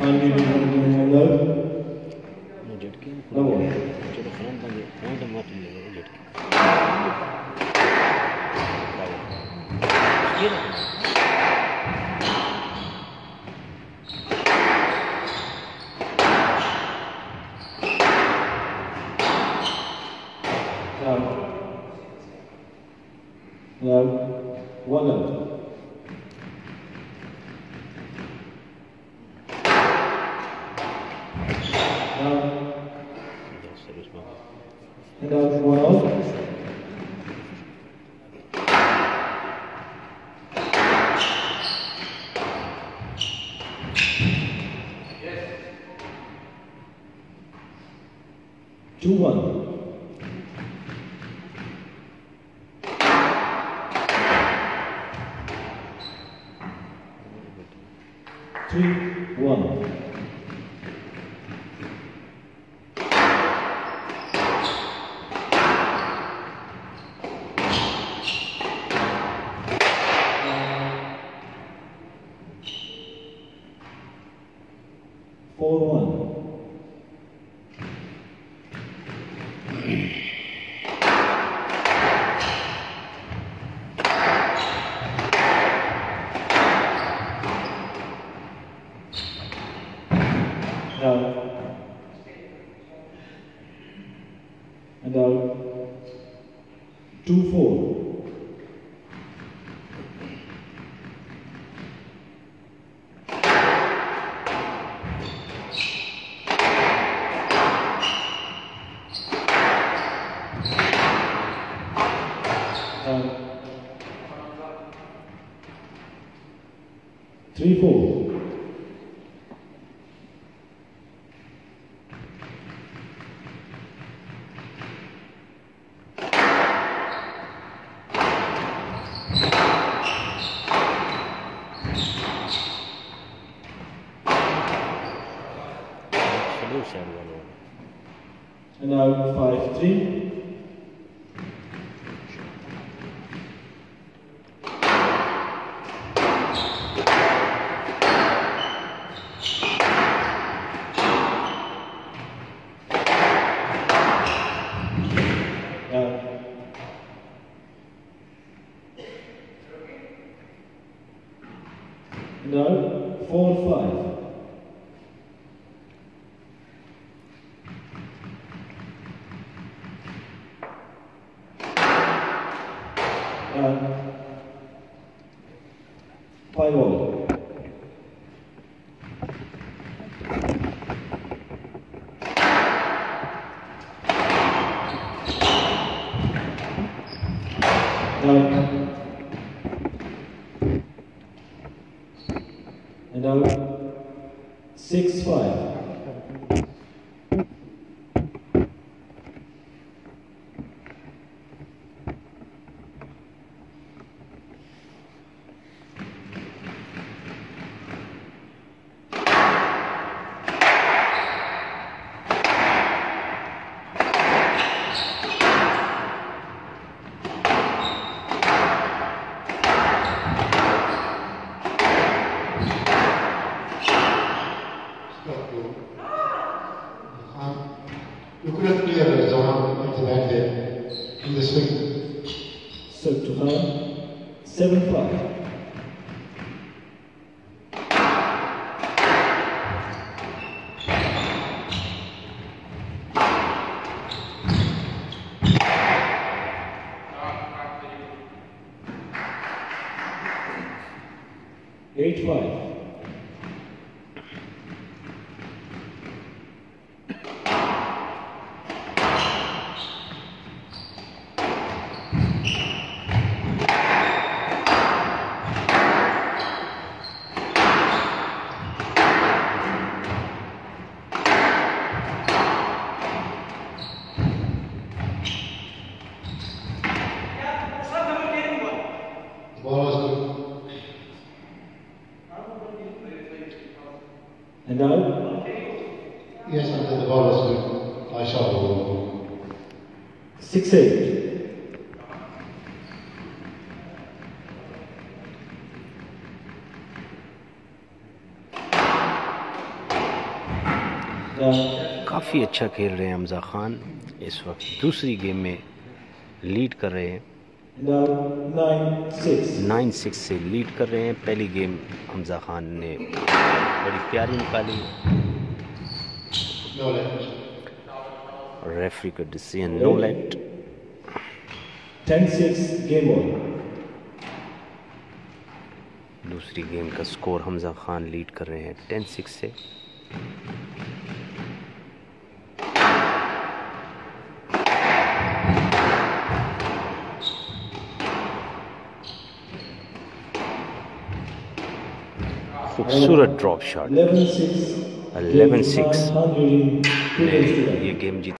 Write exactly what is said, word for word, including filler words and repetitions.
Hangi numaralar? Ne var? Now, one out. And out one out. Two one. Three one. Four one. Out. And out. Two four. Out. Three four. And now five three. Now four five. And five all. Now and now six five. You couldn't clear Zaman at the back there in the swing. So to five, seven five. Eight five. And now? Yes, and the ball is good. I shot the ball. Six eight. Now, काफ़ी अच्छा खेल रहे हैं हमजा खान, इस वक्त दूसरी game में lead कर रहे हैं, now nine six. Nine six से लीड कर रहे हैं। पहली गेम हमजा खान ने बड़ी प्यारी निकाली, No left. रेफरी का decision no let. ten six game on. दूसरी गेम का स्कोर हमजा खान लीड कर रहे हैं टेन सिक्स से। खूबसूरत drop shot, eleven six. Eleven six nine hundred ने ये गेम जीत